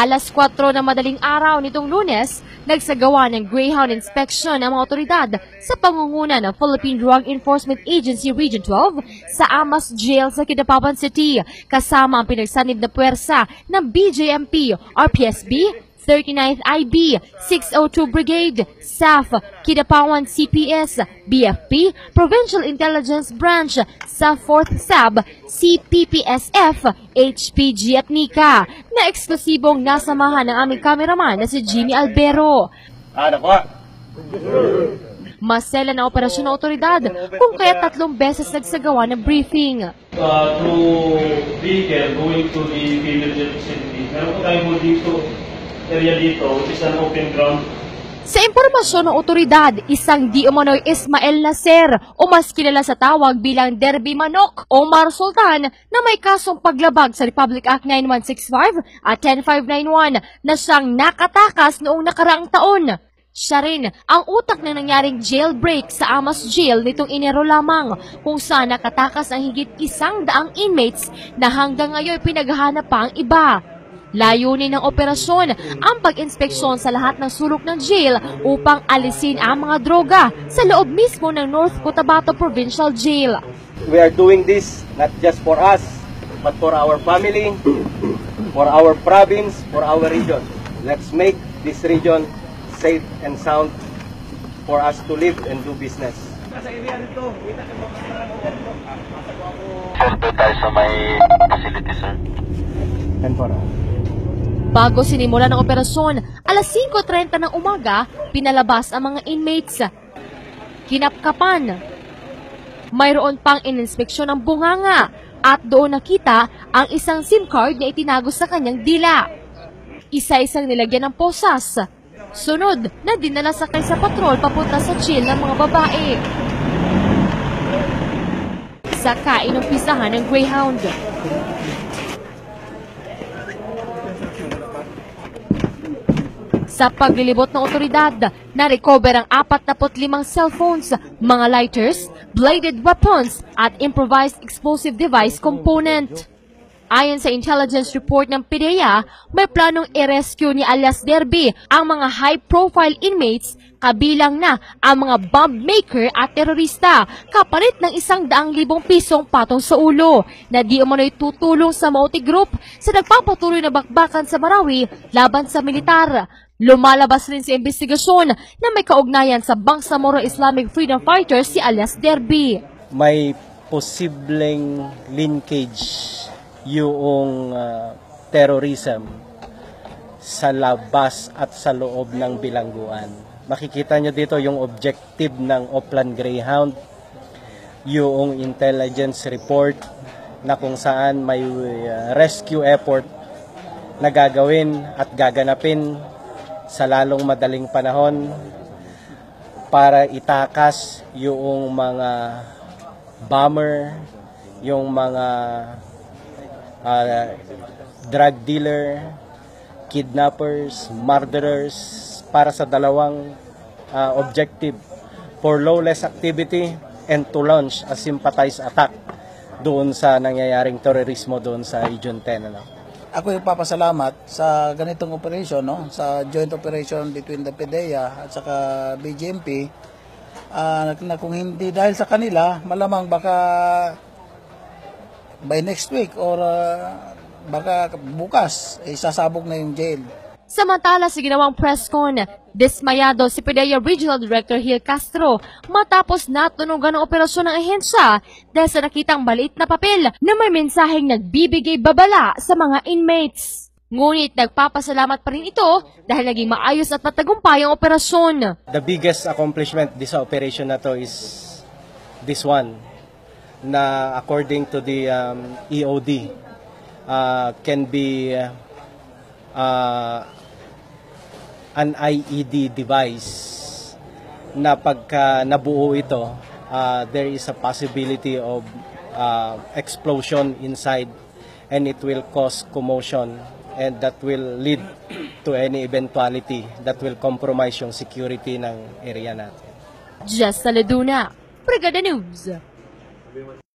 Alas 4 ng madaling araw nitong Lunes, nagsagawa ng Greyhound inspection ang mga otoridad sa pangunguna ng Philippine Drug Enforcement Agency Region 12 sa Amas Jail sa Kidapawan City, kasama ang pinagsanib na puwersa ng BJMP, RPSB, 39th IB, 602 Brigade, SAF, Kidapawan CPS, BFP, Provincial Intelligence Branch, sa 4th SAB, CPPSF, HPG at NICA, na eksklusibong nasamahan ng aming cameraman na si Jimmy Albero. Masela na operasyon ng otoridad kung kaya 3 beses nagsagawa ng briefing. Through vehicle going to the emergency facility, meron po tayo dito, area dito, which is an open ground. Sa impormasyon ng otoridad, isang di umano'y Ismael Naser o mas kilala sa tawag bilang Derby Manok o Mar Sultan na may kasong paglabag sa Republic Act 9165 at 10591 na siyang nakatakas noong nakaraang taon. Siya rin ang utak na nangyaring jailbreak sa Amas Jail nitong Enero lamang kung saan nakatakas ang higit 100 inmates na hanggang ngayon pinaghahanap pa ang iba. Layunin ng operasyon ang pag-inspeksyon sa lahat ng sulok ng jail upang alisin ang mga droga sa loob mismo ng North Cotabato Provincial Jail. We are doing this not just for us, but for our family, for our province, for our region. Let's make this region safe and sound for us to live and do business. Sir, doon tayo sa may facility, sir. And for us. Bago sinimula ng operasyon, alas 5:30 ng umaga, pinalabas ang mga inmates. Kinapkapan. Mayroon pang ininspeksyon ng bunganga at doon nakita ang isang SIM card na itinago sa kanyang dila. Isa-isang nilagyan ng posas. Sunod na dinala sakay sa patrol papunta sa jail ng mga babae. Saka inumpisahan ng Greyhound. Sa paglilibot ng otoridad, na-recover ang 45 cellphones, mga lighters, bladed weapons at improvised explosive device component. Ayon sa intelligence report ng PDEA, may planong i-rescue ni alias Derby ang mga high-profile inmates, kabilang na ang mga bomb maker at terorista, kapalit ng 100,000 pisong patong sa ulo, na di umano'y tutulong sa Mauti Group sa nagpapatuloy na bakbakan sa Marawi laban sa militar. Lumalabas rin sa investigasyon na may kaugnayan sa Bangsamoro Islamic Freedom Fighters si alias Derby. May posibleng linkage yung terrorism sa labas at sa loob ng bilangguan. Makikita nyo dito yung objective ng Oplan Greyhound, yung intelligence report na kung saan may rescue effort na gagawin at gaganapin sa lalong madaling panahon para itakas yung mga bomber, yung mga drug dealer, kidnappers, murderers, para sa dalawang objective: for lawless activity and to launch a sympathized attack doon sa nangyayaring terorismo doon sa Region 10. Ako yung papasalamat sa ganitong operation, no? Sa joint operation between the PDEA at saka BJMP, na kung hindi dahil sa kanila, malamang baka by next week or baka bukas, sasabog na yung jail. Samantala sa ginawang press con, dismayado si PDEA Regional Director Gil Castro matapos natunugan ng operasyon ng ahensya dahil sa nakitang maliit na papel na may mensaheng nagbibigay babala sa mga inmates. Ngunit nagpapasalamat pa rin ito dahil naging maayos at matagumpay ang operasyon. The biggest accomplishment this operation na to is this one, na according to the EOD can be an IED device na pagka nabuo ito, there is a possibility of explosion inside and it will cause commotion and that will lead to any eventuality that will compromise yung security ng area natin. Jess Saladuna, Brigada News.